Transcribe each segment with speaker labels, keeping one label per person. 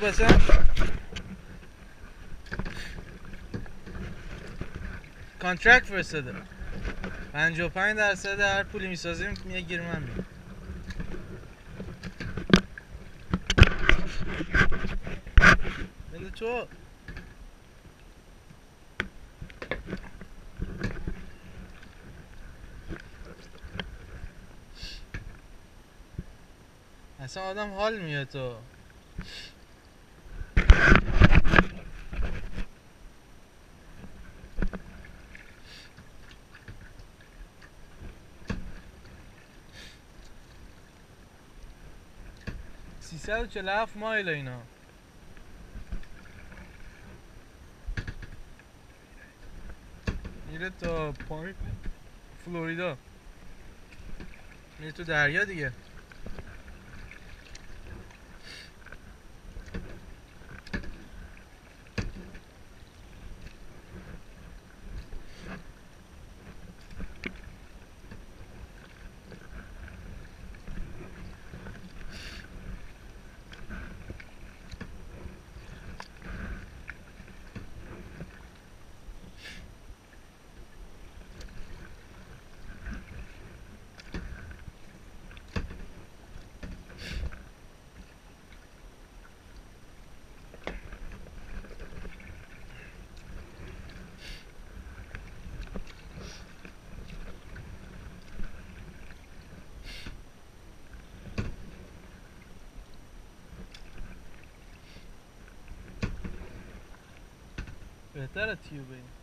Speaker 1: مثلا کانترکت فرستاده 55% هر پولی میسازیم میگه گیر من میاد. بده تو اصلا آدم حال میاد تو 347 مایل اینا میره تا پایین فلوریدا میره تو دریا دیگه. بهتره تیوب این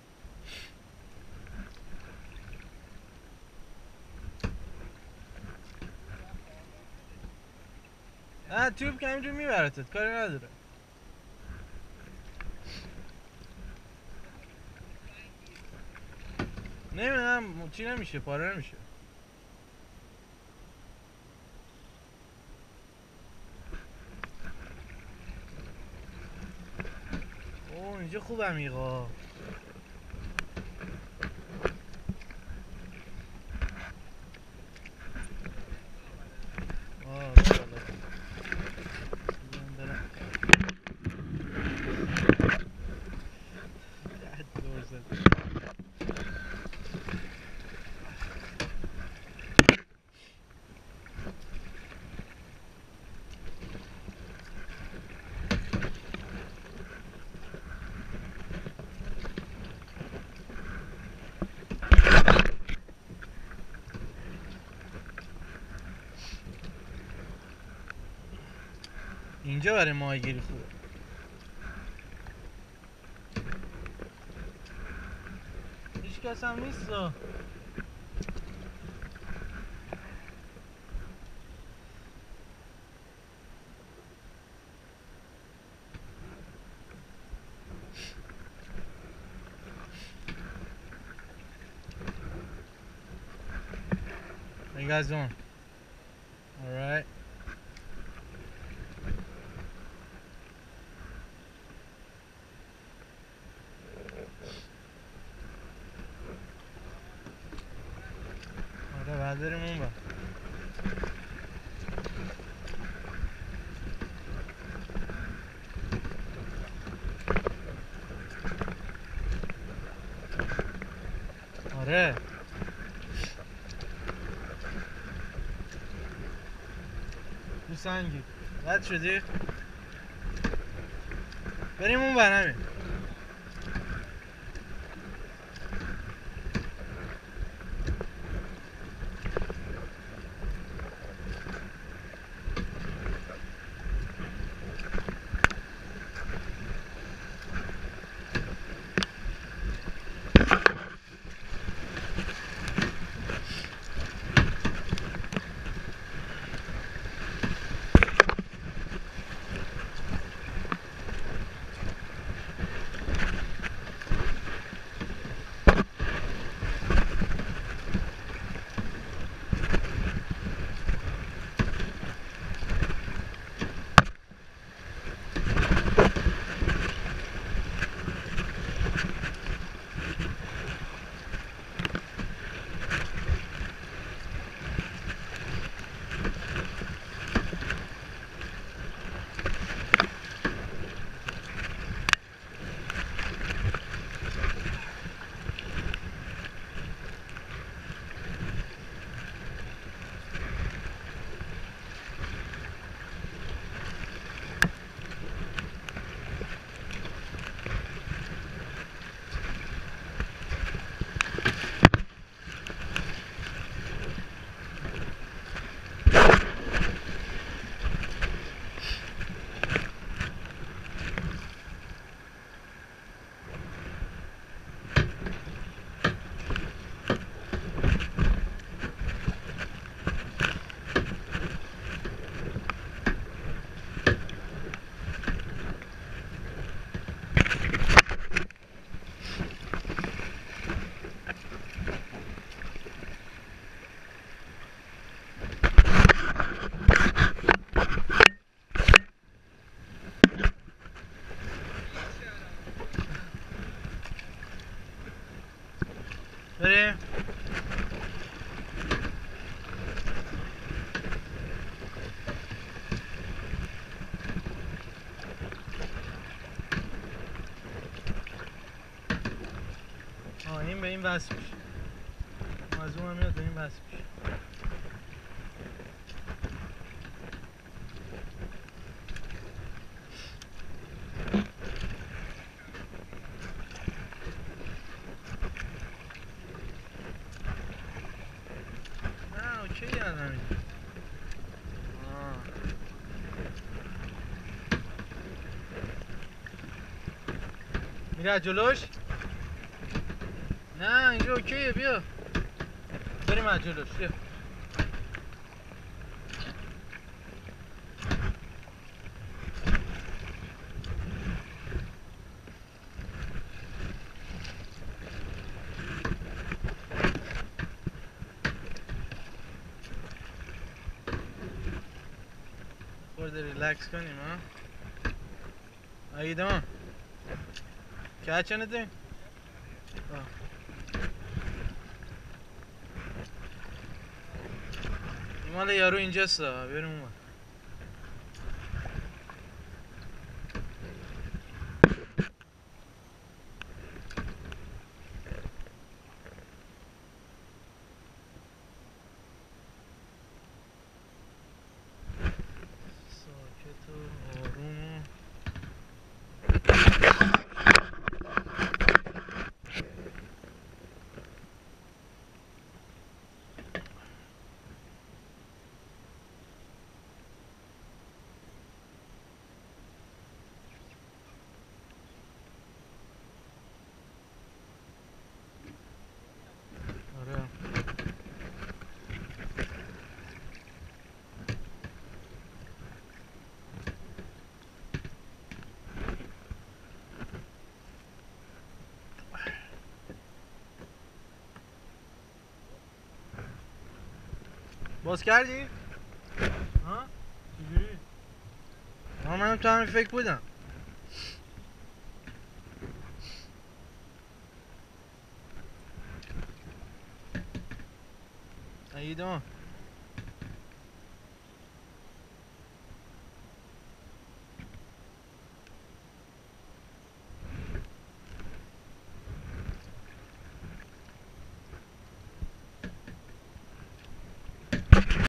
Speaker 1: نه تیوب که همینجور میبرتت کاری نداره. نمیدونم چی نمیشه پاره نمیشه. اوه اینجا خوب عمیقا. اینجا برای ماهیگیری خوبه. هیچ کس هم نیست. How you guys doing? All right. آره بعد بریم اون بر. آره تو سنگی رد شدی؟ بریم اون بر همین. بریم. این به این وصل میشه. از اون هم میاد به این وصل میشه. نه اوکی الان. میره از جلوش؟ نه اینجا اوکیه، بیا بریم از جلوش. بیا خورده ریلکس کنیم ها. ایدان catch anything? Oh. این مال یارو اینجاست، بریم اون. ساکت و آروم. آره باز کردی؟ ها؟ چجوری؟ منم تو همین فکر بودم. ایدان